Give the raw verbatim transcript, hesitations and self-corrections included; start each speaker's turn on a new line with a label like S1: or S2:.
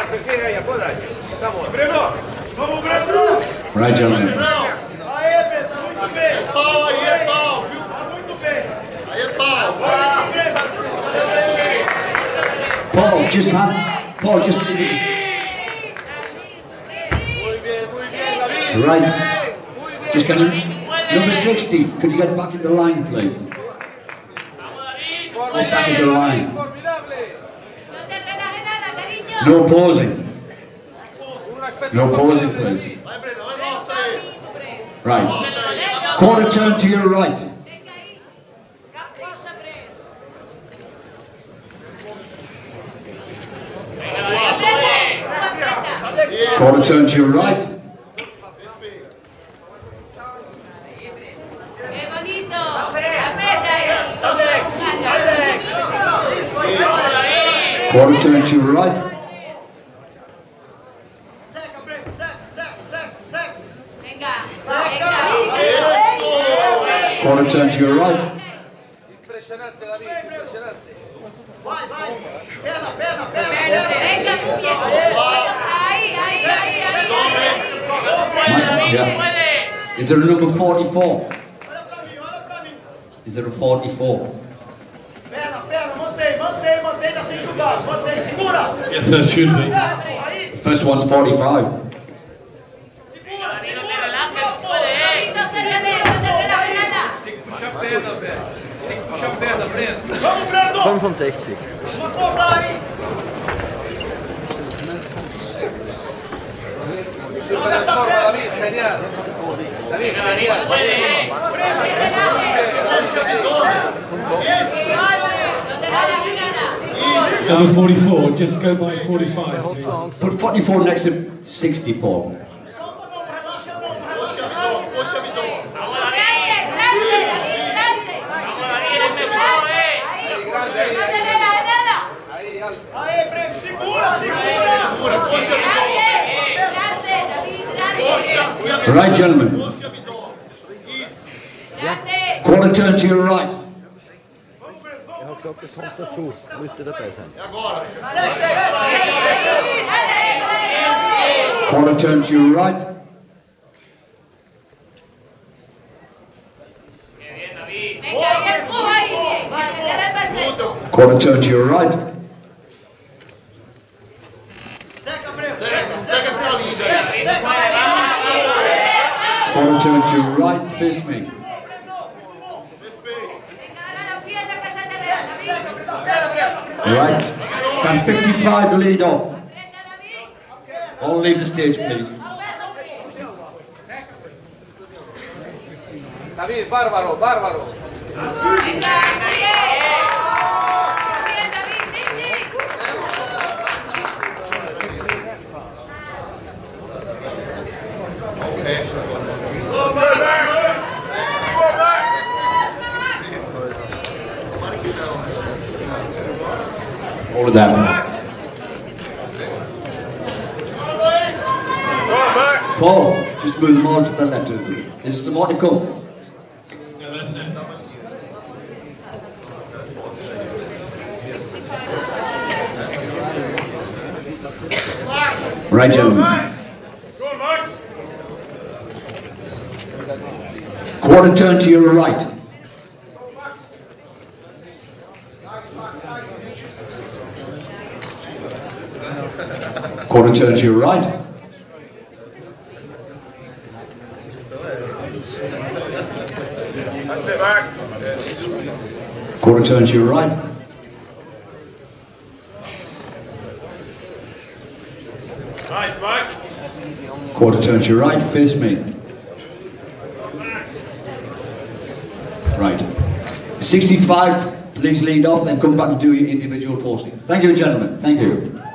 S1: Right, gentlemen. Paul, just hand. Paul, just. Right. Just can you. Number sixty, could you get back into line, please? Get back into line. No pausing. No pausing, please. Right. Quarter turn to your right. Quarter turn to your right. Quarter turn to your right. Quarter turn to your right.
S2: Impressionante, David, impressionante.
S3: Vai, vai. Perna, perna, perna. Venga, ahí, ahí, ahí, ahí.
S1: Yeah. Is there a number forty-four? Is there a forty-four?
S3: Perna, perna, mantém, mantém, mantém, tá sem jogar. Mantém, segura.
S4: Yes, there should be.
S1: The first one's forty-five.
S5: fünfundsechzig.
S2: David, genial. David, genial.
S4: Number forty-four, just go by forty-five, please.
S1: Put forty-four next to sixty-four. All right, gentlemen. Quarter turn to your right. Quarter turn to your right. Quarter turn to your right. Quarter turn to your right, face me. Right. Can fifty-five lead off? All leave the stage, please.
S2: David, bárbaro, bárbaro.
S1: All of that. Four. Just move them all to the left. Is there more to come?
S4: No, that's it.
S1: Right, gentlemen. Quarter turn to your right. Quarter turn to your right. Quarter turn to your right.
S6: Nice, Max.
S1: Quarter turn to your right, face me. Right. sixty-five, please lead off, then come back and do your individual posting. Thank you, gentlemen. Thank you.